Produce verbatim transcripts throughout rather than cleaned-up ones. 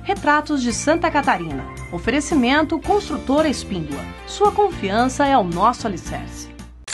Retratos de Santa Catarina. Oferecimento Construtora Espíndola. Sua confiança é o nosso alicerce.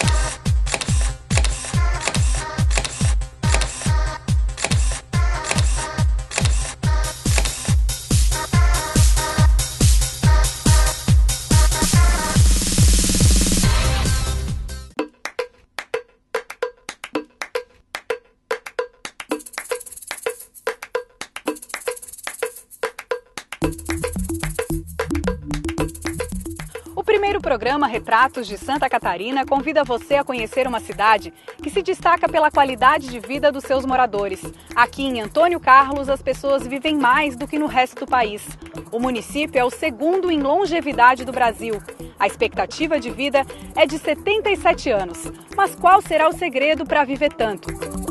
O primeiro programa Retratos de Santa Catarina convida você a conhecer uma cidade que se destaca pela qualidade de vida dos seus moradores. Aqui em Antônio Carlos, as pessoas vivem mais do que no resto do país. O município é o segundo em longevidade do Brasil. A expectativa de vida é de setenta e sete anos. Mas qual será o segredo para viver tanto?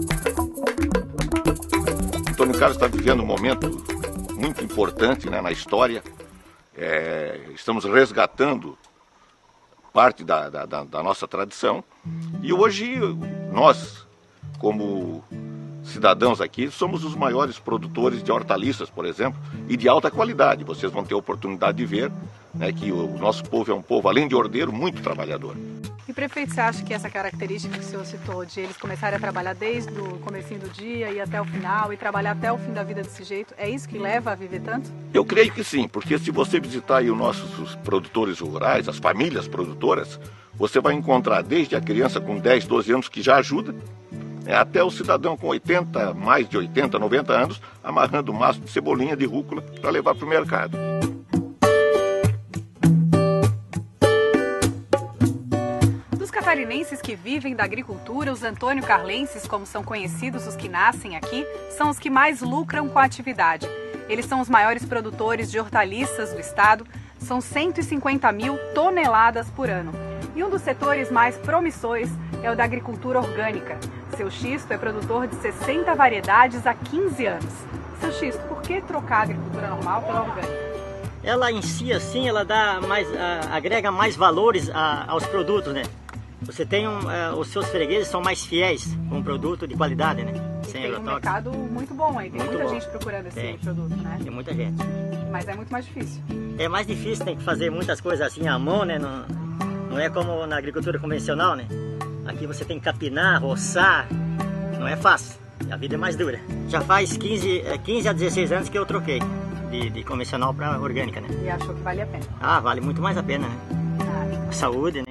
Antônio Carlos está vivendo um momento muito importante, né, na história. É, estamos resgatando parte da, da, da nossa tradição e hoje nós, como cidadãos aqui, somos os maiores produtores de hortaliças, por exemplo, e de alta qualidade. Vocês vão ter a oportunidade de ver, né, que o nosso povo é um povo, além de ordeiro, muito trabalhador. E, prefeito, você acha que essa característica que o senhor citou, de eles começarem a trabalhar desde o comecinho do dia e até o final, e trabalhar até o fim da vida desse jeito, é isso que leva a viver tanto? Eu creio que sim, porque se você visitar aí os nossos os produtores rurais, as famílias produtoras, você vai encontrar desde a criança com dez, doze anos que já ajuda, né, até o cidadão com oitenta, mais de oitenta, noventa anos, amarrando um maço de cebolinha, de rúcula, para levar para o mercado. Catarinenses que vivem da agricultura, os Antônio Carlenses, como são conhecidos os que nascem aqui, são os que mais lucram com a atividade. Eles são os maiores produtores de hortaliças do estado, são cento e cinquenta mil toneladas por ano. E um dos setores mais promissores é o da agricultura orgânica. Seu Xisto é produtor de sessenta variedades há quinze anos. Seu Xisto, por que trocar a agricultura normal pela orgânica? Ela em si, assim, ela dá mais, a, agrega mais valores a, aos produtos, né? Você tem um, uh, os seus fregueses são mais fiéis com um produto de qualidade, né? E sem tem um agrotóxico. mercado muito bom aí, tem Muito muita bom. gente procurando esse Tem. produto, né? Tem muita gente. Mas é muito mais difícil. É mais difícil, tem que fazer muitas coisas assim à mão, né? Não, não é como na agricultura convencional, né? Aqui você tem que capinar, roçar, não é fácil. A vida é mais dura. Já faz quinze, quinze a dezesseis anos que eu troquei de, de convencional para orgânica, né? E achou que vale a pena? Ah, vale muito mais a pena, né? Ah. Saúde, né?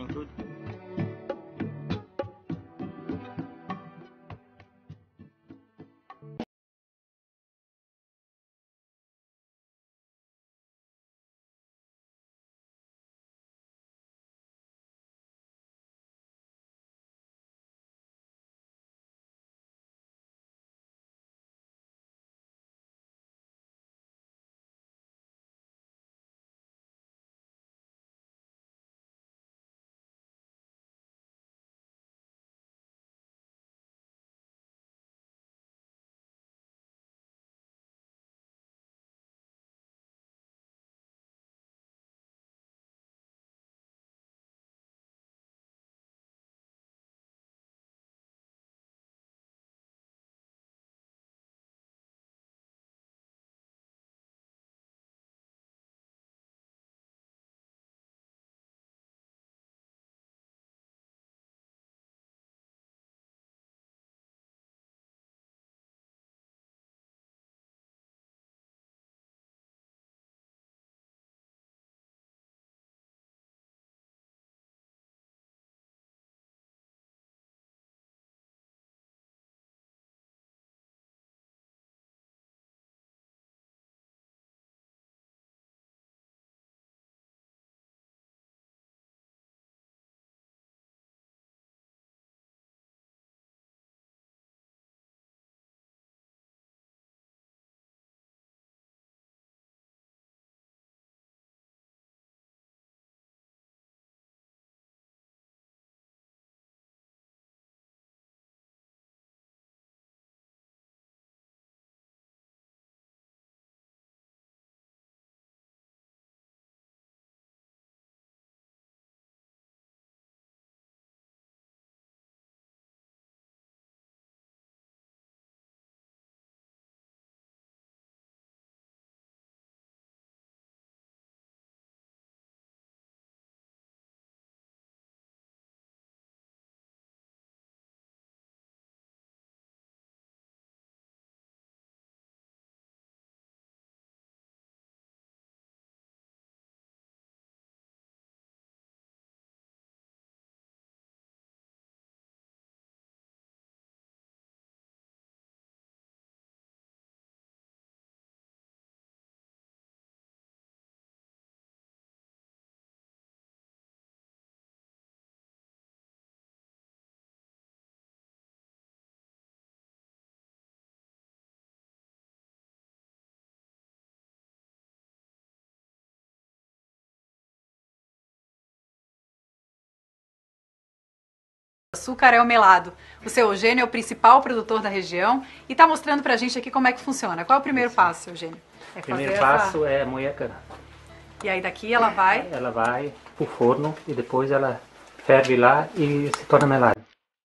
O açúcar é o melado. O seu Eugênio é o principal produtor da região e está mostrando para a gente aqui como é que funciona. Qual é o primeiro Sim. passo, Eugênio? É o primeiro passo essa... é moer a cana. E aí daqui ela vai? Ela vai para o forno e depois ela ferve lá e se torna melado.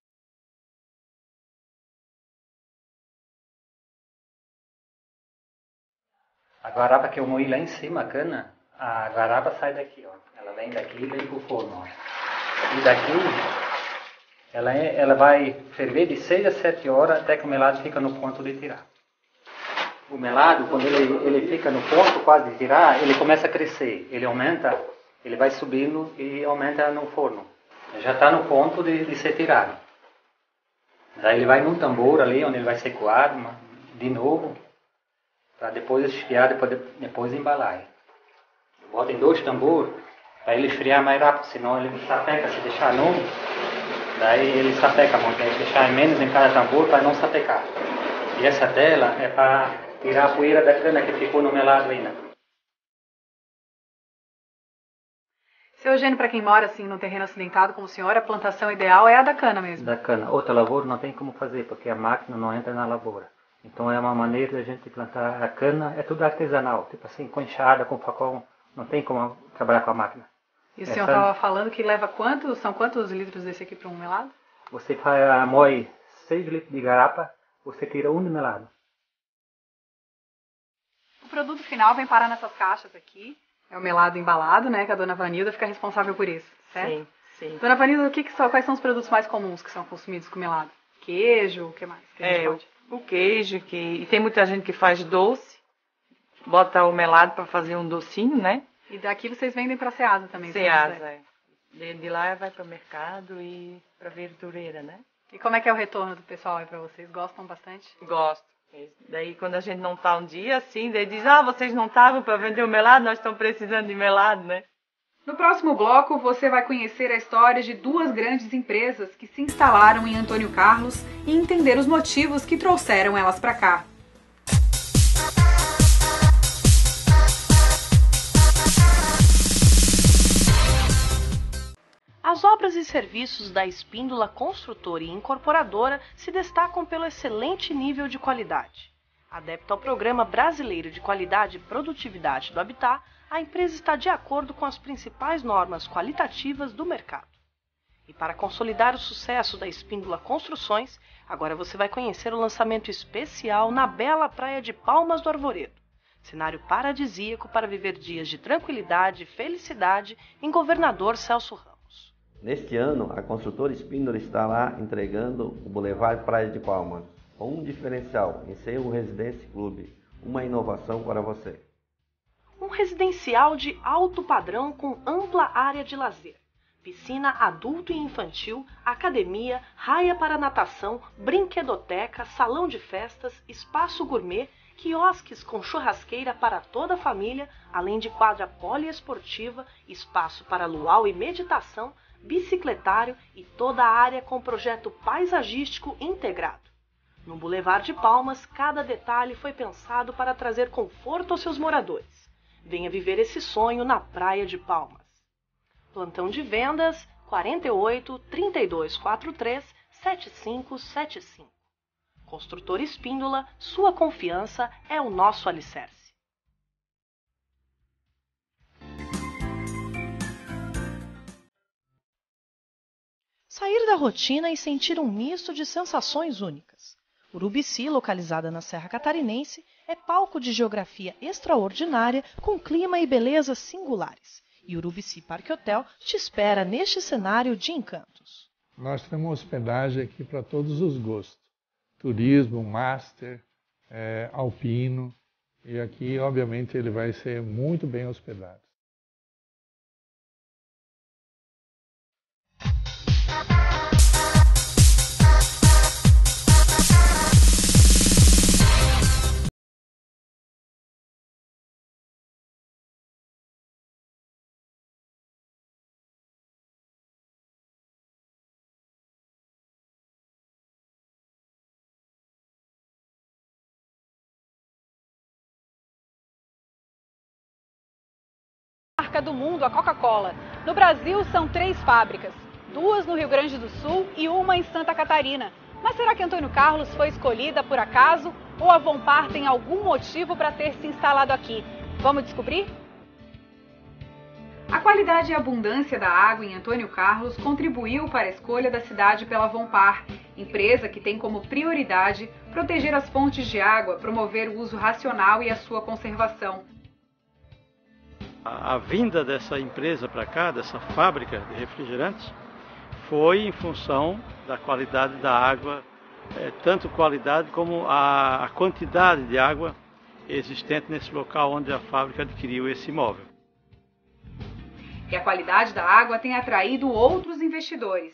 A garapa que eu moí lá em cima, a cana, a garapa sai daqui, ó. Ela vem daqui e vem para o forno, ó. E daqui ela, é, ela vai ferver de seis a sete horas até que o melado fica no ponto de tirar. O melado, quando ele, ele fica no ponto quase de tirar, ele começa a crescer. Ele aumenta, ele vai subindo e aumenta no forno. Já está no ponto de, de ser tirado. Daí ele vai num tambor ali, onde ele vai ser coado de novo, para depois esfriar, depois, depois embalar. Bota em dois tambores, para ele esfriar mais rápido, senão ele sapeca se deixar novo. Daí ele sapeca muito, tem que deixar menos em cada tambor para não sapecar. E essa tela é para tirar a poeira da cana que ficou no melado ainda. Seu Eugênio, para quem mora assim no terreno acidentado como o senhor, a plantação ideal é a da cana mesmo? Da cana. Outra lavoura não tem como fazer, porque a máquina não entra na lavoura. Então é uma maneira da gente plantar a cana, é tudo artesanal, tipo assim, com enxada, com facão, não tem como trabalhar com a máquina. E o senhor estava falando que leva quantos, são quantos litros desse aqui para um melado? Você faz, moe seis litros de garapa, você tira um de melado. O produto final vem parar nessas caixas aqui, é o melado embalado, né, que a dona Vanilda fica responsável por isso, certo? Sim, sim. Dona Vanilda, o que que são, quais são os produtos mais comuns que são consumidos com melado? Queijo, o que mais? Que é, o, o queijo, que, e tem muita gente que faz doce, bota o melado para fazer um docinho, né? E daqui vocês vendem para Ceasa também? Ceasa, é. De, de lá vai para o mercado e para a verdureira, né? E como é que é o retorno do pessoal aí para vocês? Gostam bastante? Gosto. Daí quando a gente não tá um dia assim, daí diz, ah, vocês não estavam para vender o melado, nós estamos precisando de melado, né? No próximo bloco, você vai conhecer a história de duas grandes empresas que se instalaram em Antônio Carlos e entender os motivos que trouxeram elas para cá. As obras e serviços da Espíndola Construtora e Incorporadora se destacam pelo excelente nível de qualidade. Adepta ao Programa Brasileiro de Qualidade e Produtividade do Habitat, a empresa está de acordo com as principais normas qualitativas do mercado. E para consolidar o sucesso da Espíndola Construções, agora você vai conhecer o lançamento especial na bela praia de Palmas do Arvoredo. Cenário paradisíaco para viver dias de tranquilidade e felicidade em Governador Celso Ramos. Neste ano, a construtora Espíndola está lá entregando o Boulevard Praia de Palmas, com um diferencial em ser um Residence Club, uma inovação para você. Um residencial de alto padrão com ampla área de lazer, piscina adulto e infantil, academia, raia para natação, brinquedoteca, salão de festas, espaço gourmet, quiosques com churrasqueira para toda a família, além de quadra poliesportiva, espaço para luau e meditação, bicicletário e toda a área com projeto paisagístico integrado. No Boulevard de Palmas, cada detalhe foi pensado para trazer conforto aos seus moradores. Venha viver esse sonho na Praia de Palmas. Plantão de vendas quarenta e oito, trinta e dois, quarenta e três, setenta e cinco setenta e cinco. Construtora Espíndola, sua confiança é o nosso alicerce. Sair da rotina e sentir um misto de sensações únicas. Urubici, localizada na Serra Catarinense, é palco de geografia extraordinária com clima e beleza singulares. E Urubici Parque Hotel te espera neste cenário de encantos. Nós temos hospedagem aqui para todos os gostos. Turismo, master, é, alpino. E aqui, obviamente, ele vai ser muito bem hospedado. Marca do mundo, a Coca-Cola. No Brasil, são três fábricas. duas no Rio Grande do Sul e uma em Santa Catarina. Mas será que Antônio Carlos foi escolhida por acaso ou a Vonpar tem algum motivo para ter se instalado aqui? Vamos descobrir? A qualidade e abundância da água em Antônio Carlos contribuiu para a escolha da cidade pela Vonpar, empresa que tem como prioridade proteger as fontes de água, promover o uso racional e a sua conservação. A, a vinda dessa empresa para cá, dessa fábrica de refrigerantes, foi em função da qualidade da água, é, tanto qualidade como a, a quantidade de água existente nesse local onde a fábrica adquiriu esse imóvel. E a qualidade da água tem atraído outros investidores.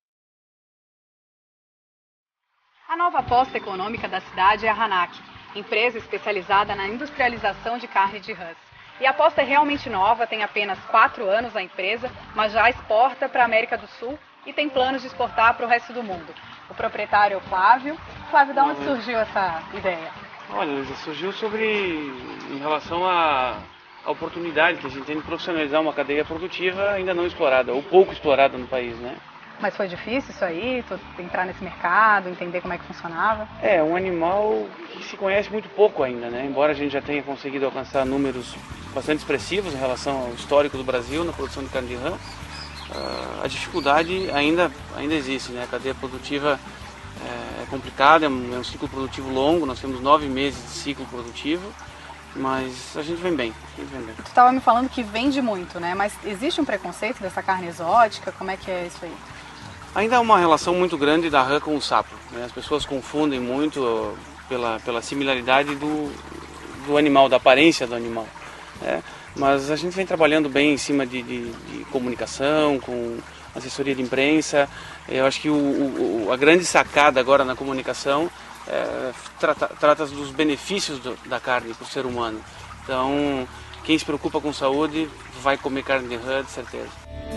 A nova aposta econômica da cidade é a Hanac, empresa especializada na industrialização de carne de rãs. E a aposta é realmente nova, tem apenas quatro anos a empresa, mas já exporta para a América do Sul e tem planos de exportar para o resto do mundo. O proprietário é o Flávio. Flávio, de onde surgiu essa ideia? Olha, surgiu sobre, em relação à a oportunidade que a gente tem de profissionalizar uma cadeia produtiva ainda não explorada, ou pouco explorada no país, né? Mas foi difícil isso aí, tu entrar nesse mercado, entender como é que funcionava? É, um animal que se conhece muito pouco ainda, né? Embora a gente já tenha conseguido alcançar números bastante expressivos em relação ao histórico do Brasil na produção de carne de rã, a dificuldade ainda, ainda existe, né? A cadeia produtiva é complicada, é um ciclo produtivo longo, nós temos nove meses de ciclo produtivo, mas a gente vem bem, a gente vem bem. Tu estava me falando que vende muito, né? Mas existe um preconceito dessa carne exótica? Como é que é isso aí? Ainda há uma relação muito grande da rã com o sapo, né? As pessoas confundem muito pela, pela similaridade do, do animal, da aparência do animal, né? Mas a gente vem trabalhando bem em cima de, de, de comunicação, com assessoria de imprensa. Eu acho que o, o, a grande sacada agora na comunicação É, trata, trata dos benefícios do, da carne para o ser humano. Então, quem se preocupa com saúde vai comer carne de rã, de certeza.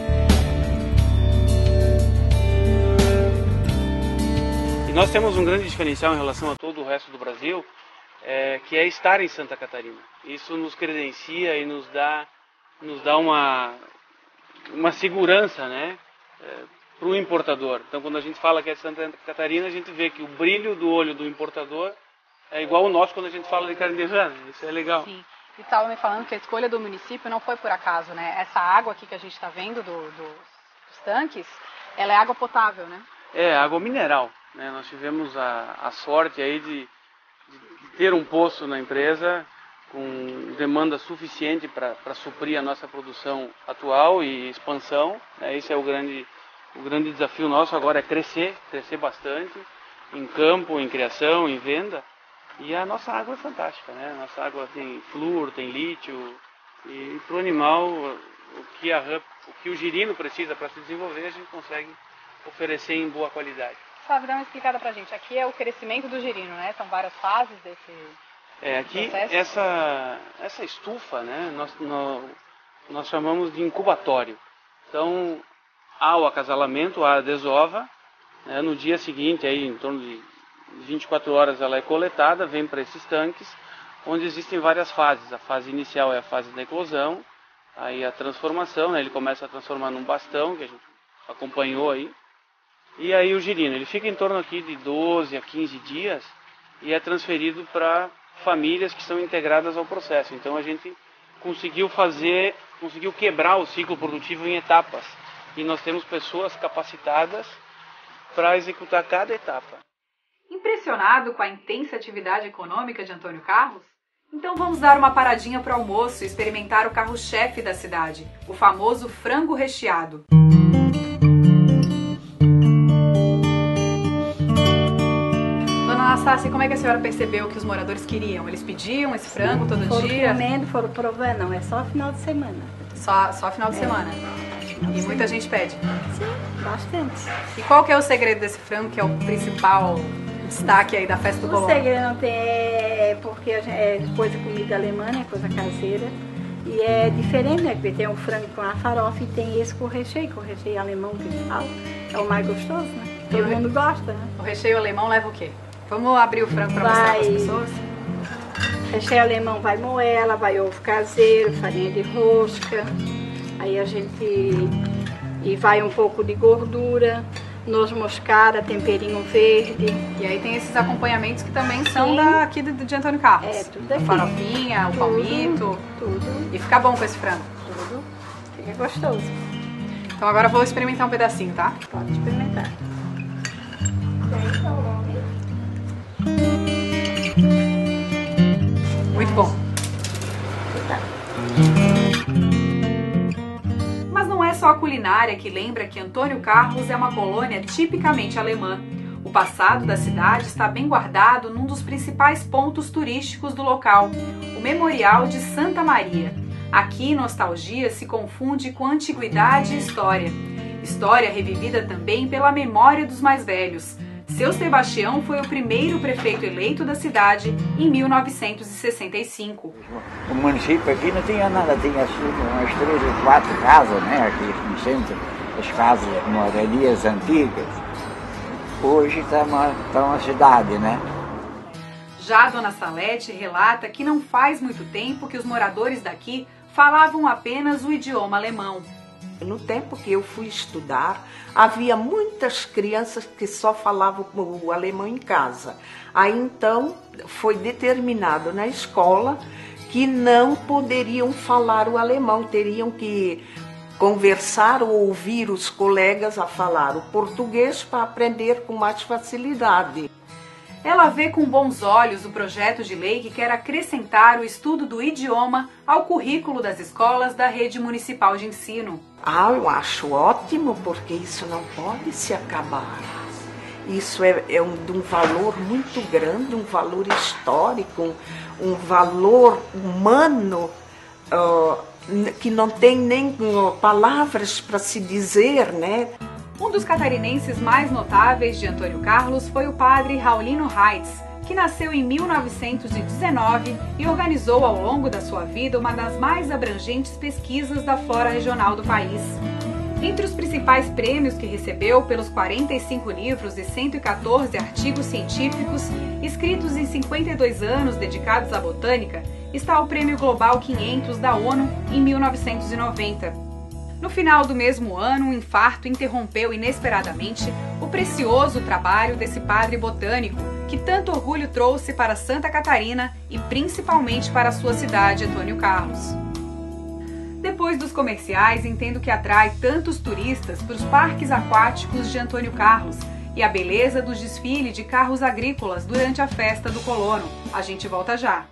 E nós temos um grande diferencial em relação a todo o resto do Brasil, é, que é estar em Santa Catarina. Isso nos credencia e nos dá, nos dá uma, uma segurança, né? É, para o importador. Então, quando a gente fala que é Santa Catarina, a gente vê que o brilho do olho do importador é igual ao nosso quando a gente fala de carne de rã. Isso é legal. Sim. E estava me falando que a escolha do município não foi por acaso, né? Essa água aqui que a gente está vendo do, do, dos tanques, ela é água potável, né? É, água mineral, né? Nós tivemos a, a sorte aí de, de ter um poço na empresa com demanda suficiente para suprir a nossa produção atual e expansão, né? Esse é o grande O grande desafio nosso agora é crescer, crescer bastante, em campo, em criação, em venda. E a nossa água é fantástica, né? A nossa água tem flúor, tem lítio. E para o animal, o que, a, o que o girino precisa para se desenvolver, a gente consegue oferecer em boa qualidade. Sabe, dá uma explicada para a gente. Aqui é o crescimento do girino, né? São várias fases desse É, aqui, processo. essa, essa estufa, né? Nós, nós, nós chamamos de incubatório. Então, há o acasalamento, há a desova, né? No dia seguinte, aí, em torno de vinte e quatro horas, ela é coletada, vem para esses tanques, onde existem várias fases. A fase inicial é a fase da eclosão, aí a transformação, né? Ele começa a transformar num bastão, que a gente acompanhou aí, e aí o girino. Ele fica em torno aqui de doze a quinze dias e é transferido para famílias que são integradas ao processo. Então a gente conseguiu fazer, conseguiu quebrar o ciclo produtivo em etapas. E nós temos pessoas capacitadas para executar cada etapa. Impressionado com a intensa atividade econômica de Antônio Carlos? Então vamos dar uma paradinha para o almoço e experimentar o carro-chefe da cidade, o famoso frango recheado. Dona Anastácia, como é que a senhora percebeu que os moradores queriam? Eles pediam esse frango todo foram dia? Foram comendo, foram provando, não, é só final de semana. Só, só final de é. semana? E muita gente pede? Sim, bastante. E qual que é o segredo desse frango, que é o principal destaque aí da festa do Colombo? O segredo não tem, é porque é coisa comida alemã, é coisa caseira. E é diferente, né? Porque tem o frango com a farofa e tem esse com recheio, com recheio alemão que eles falam. É o mais gostoso, né? Todo mundo gosta, né? O recheio alemão leva o quê? Vamos abrir o frango para mostrar para as pessoas? Recheio alemão vai moela, vai ovo caseiro, farinha de rosca. Aí a gente E vai um pouco de gordura, noz moscada, temperinho verde. E aí tem esses acompanhamentos que também são Sim. daqui de, de Antônio Carlos. É, tudo aqui. A farofinha, o palmito. Tudo. E fica bom com esse frango. Tudo. Fica gostoso. Então agora eu vou experimentar um pedacinho, tá? Pode experimentar. Muito bom. Tá. Mas não é só a culinária que lembra que Antônio Carlos é uma colônia tipicamente alemã. O passado da cidade está bem guardado num dos principais pontos turísticos do local, o Memorial de Santa Maria. Aqui, nostalgia se confunde com antiguidade e história. História revivida também pela memória dos mais velhos. Seu Sebastião foi o primeiro prefeito eleito da cidade em mil novecentos e sessenta e cinco. O município aqui não tinha nada, tinha umas três ou quatro casas, né, aqui no centro, as casas, moradias antigas. Hoje está uma, tá uma cidade, né? Já a dona Salete relata que não faz muito tempo que os moradores daqui falavam apenas o idioma alemão. No tempo que eu fui estudar, havia muitas crianças que só falavam o alemão em casa. Aí então foi determinado na escola que não poderiam falar o alemão, teriam que conversar ou ouvir os colegas a falar o português para aprender com mais facilidade. Ela vê com bons olhos o projeto de lei que quer acrescentar o estudo do idioma ao currículo das escolas da rede municipal de ensino. Ah, eu acho ótimo, porque isso não pode se acabar. Isso é, é um, de um valor muito grande, um valor histórico, um, um valor humano uh, que não tem nem uh, palavras para se dizer, né? Um dos catarinenses mais notáveis de Antônio Carlos foi o padre Raulino Reitz, que nasceu em mil novecentos e dezenove e organizou ao longo da sua vida uma das mais abrangentes pesquisas da flora regional do país. Entre os principais prêmios que recebeu pelos quarenta e cinco livros e cento e quatorze artigos científicos escritos em cinquenta e dois anos dedicados à botânica, está o Prêmio Global quinhentos da ONU em mil novecentos e noventa. No final do mesmo ano, um infarto interrompeu inesperadamente o precioso trabalho desse padre botânico, que tanto orgulho trouxe para Santa Catarina e principalmente para a sua cidade, Antônio Carlos. Depois dos comerciais, entendo que atrai tantos turistas para os parques aquáticos de Antônio Carlos e a beleza do desfile de carros agrícolas durante a festa do colono. A gente volta já.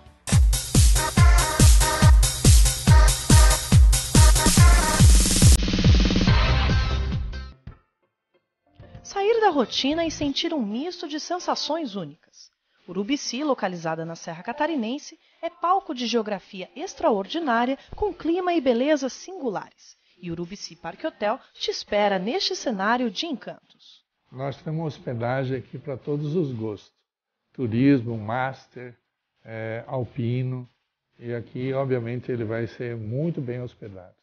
Sair da rotina e sentir um misto de sensações únicas. Urubici, localizada na Serra Catarinense, é palco de geografia extraordinária com clima e beleza singulares. E Urubici Parque Hotel te espera neste cenário de encantos. Nós temos hospedagem aqui para todos os gostos. Turismo, master, é, alpino. E aqui, obviamente, ele vai ser muito bem hospedado.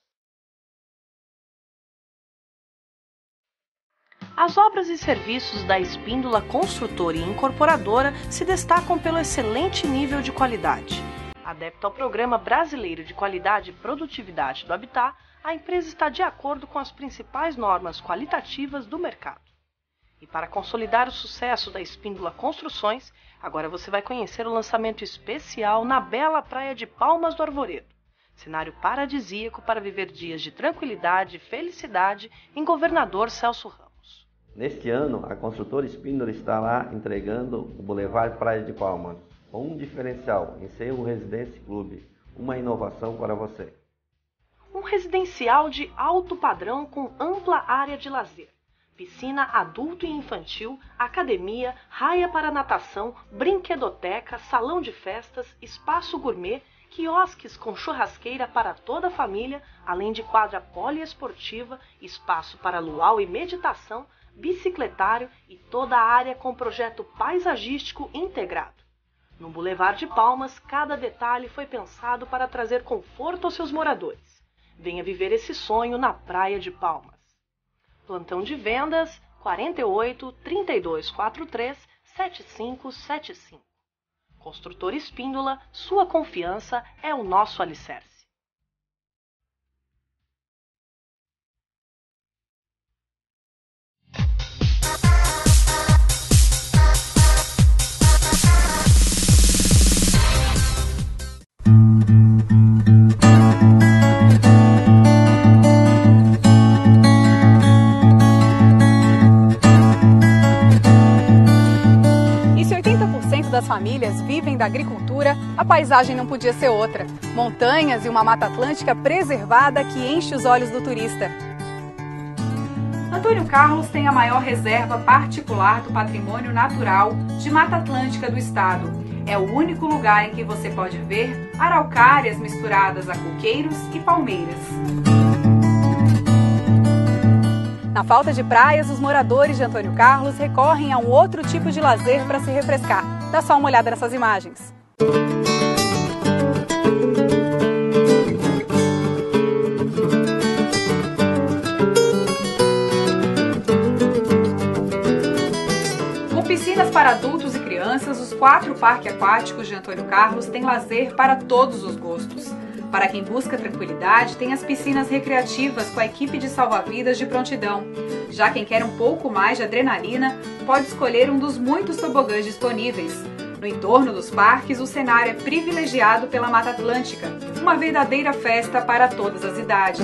As obras e serviços da Espíndola Construtora e Incorporadora se destacam pelo excelente nível de qualidade. Adepta ao Programa Brasileiro de Qualidade e Produtividade do Habitat, a empresa está de acordo com as principais normas qualitativas do mercado. E para consolidar o sucesso da Espíndola Construções, agora você vai conhecer o lançamento especial na bela praia de Palmas do Arvoredo. Cenário paradisíaco para viver dias de tranquilidade e felicidade em Governador Celso Ramos. Neste ano, a construtora Espíndola estará entregando o Boulevard Praia de Palmas, com um diferencial em ser um Residência Clube, uma inovação para você. Um residencial de alto padrão com ampla área de lazer, piscina adulto e infantil, academia, raia para natação, brinquedoteca, salão de festas, espaço gourmet, quiosques com churrasqueira para toda a família, além de quadra poliesportiva, espaço para luau e meditação, bicicletário e toda a área com projeto paisagístico integrado. No Boulevard de Palmas, cada detalhe foi pensado para trazer conforto aos seus moradores. Venha viver esse sonho na Praia de Palmas. Plantão de vendas quarenta e oito, trinta e dois, quarenta e três, setenta e cinco setenta e cinco. Construtora Espíndola, sua confiança é o nosso alicerce. da agricultura, a paisagem não podia ser outra. Montanhas e uma mata atlântica preservada que enche os olhos do turista. Antônio Carlos tem a maior reserva particular do patrimônio natural de Mata Atlântica do estado. É o único lugar em que você pode ver araucárias misturadas a coqueiros e palmeiras. Na falta de praias, os moradores de Antônio Carlos recorrem a um outro tipo de lazer para se refrescar. Dá só uma olhada nessas imagens. Com piscinas para adultos e crianças, os quatro parques aquáticos de Antônio Carlos têm lazer para todos os gostos. Para quem busca tranquilidade, tem as piscinas recreativas com a equipe de salva-vidas de prontidão. Já quem quer um pouco mais de adrenalina, pode escolher um dos muitos tobogãs disponíveis. No entorno dos parques, o cenário é privilegiado pela Mata Atlântica, uma verdadeira festa para todas as idades.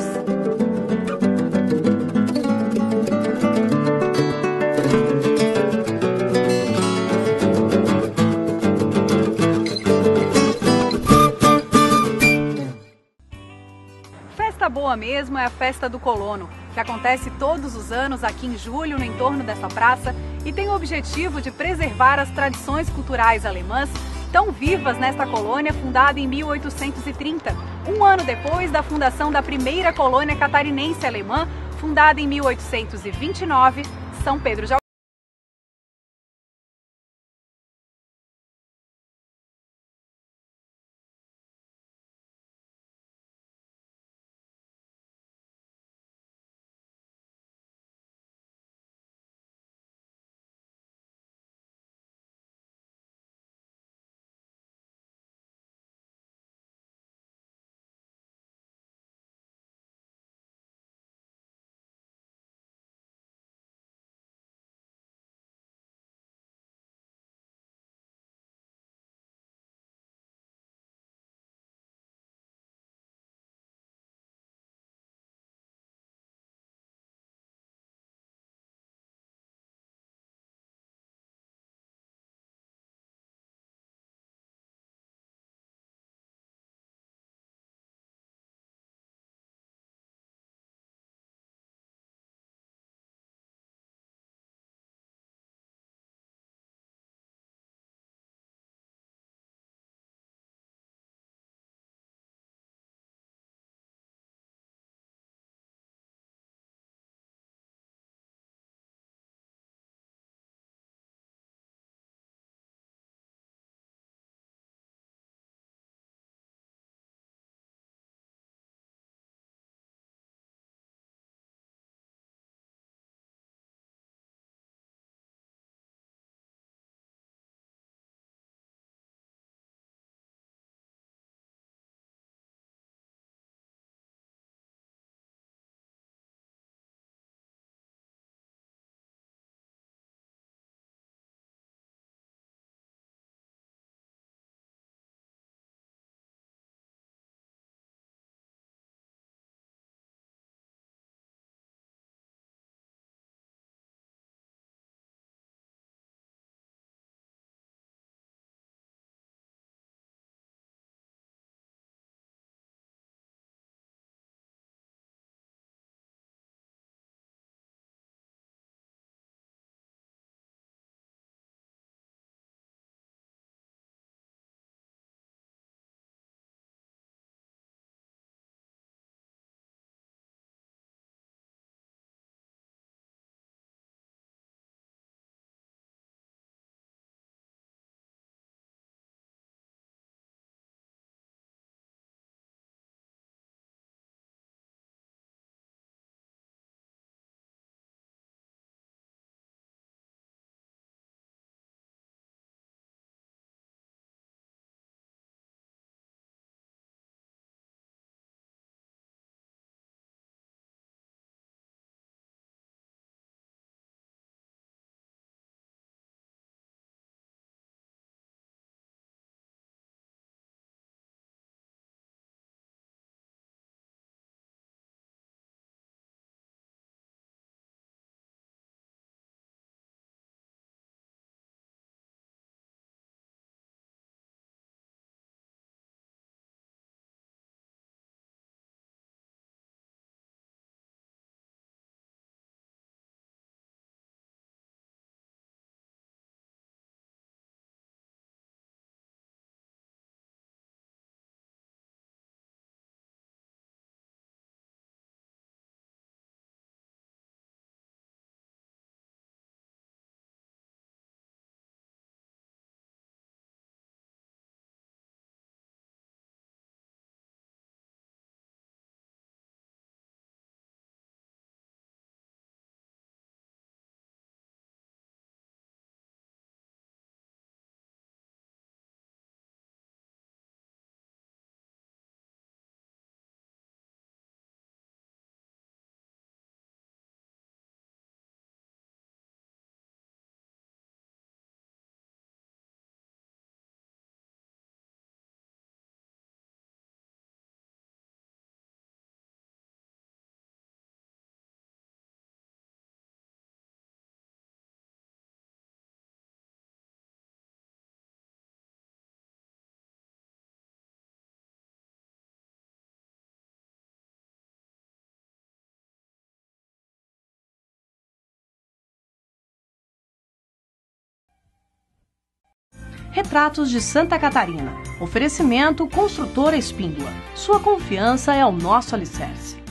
Festa boa mesmo é a Festa do Colono, que acontece todos os anos aqui em julho no entorno dessa praça e tem o objetivo de preservar as tradições culturais alemãs tão vivas nesta colônia fundada em mil oitocentos e trinta, um ano depois da fundação da primeira colônia catarinense alemã, fundada em mil oitocentos e vinte e nove, São Pedro de Retratos de Santa Catarina. Oferecimento Construtora Espíndola. Sua confiança é o nosso alicerce.